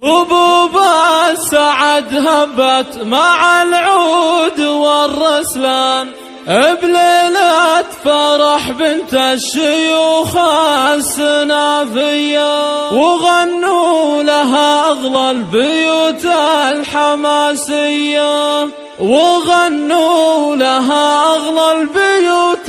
وبوب السعد هبت مع العود والرسلان بليلة فرح بنت الشيوخ السنافية، وغنوا لها أغلى البيوت الحماسية، وغنوا لها أغلى البيوت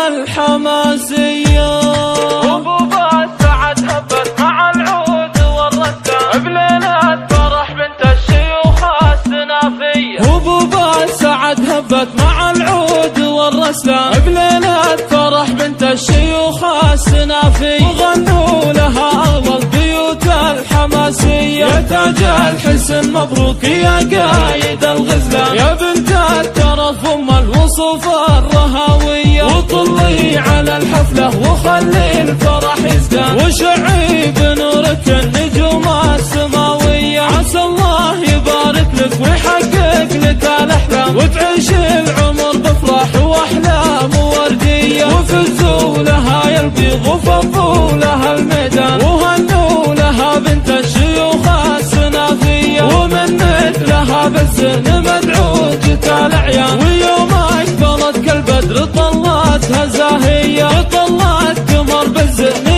الحماسية. وبوب السعد هبت مع العود والرسلان بليلة فرح بنت الشيوخ السنافية، وبوب السعد هبت مع العود والرسلان بليلة فرح بنت الشيوخ السنافية، وغنوا لها أغلى البيوت الحماسية. يا تاج الحسن مبروك يا قايد الغزلان، يا بنت الترف أم الوصوف الرهاوية، وطلي على الحفلة وخلي الفرح يزدان، وشعي بنورك النجوم السماوية. عسى الله يبارك لك ويحقق لك الأحلام، وتعيش العمر بفرح وأحلام وردية، وفزوا لها يا البيض وفضوا لها الميدان، وهنوا لها بنت الشيوخ السنافية، ومن مثلها بالزين مدعوجة الأعيان. ويوم أقبلت كالبدر طلتها زاهية، طلت قمر بالزين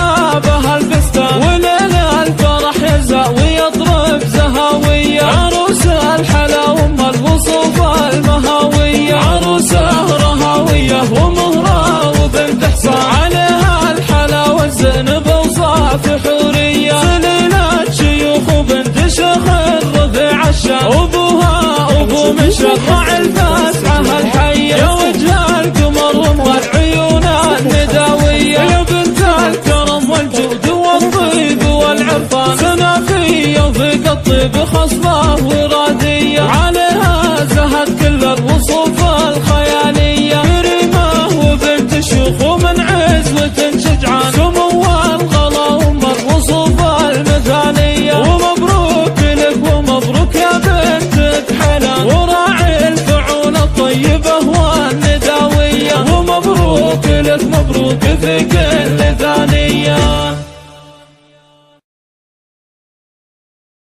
يزابها الفستان، وليل الفرح يزا ويضرب زهاوية. عروسة الحلا وام الوصوف المهاوية، عروسة رهاوية ومهرة وبنت حصان، عليها الحلا والزين بوصاف حورية، سليلة شيوخ وبنت شيخ الرفيع الشام، وابوها ابو مشرع الفسحة الحية، يا وجه القمر وام العيون النداوية، يا بنت الكرم والجود والطيب والعرفان، سنافية وفيك الطيب خصبة ورادية، عليها زهد كل الوصوف الخيالية، كريمة وبنت شيوخ ومن عزوة شجعان، سمو الغلا وام الوصوف المثالية. ومبروك لك ومبروك يا بنت حلال، وراعي الفعول الطيبة والنداوية، ومبروك لك مبروك في كل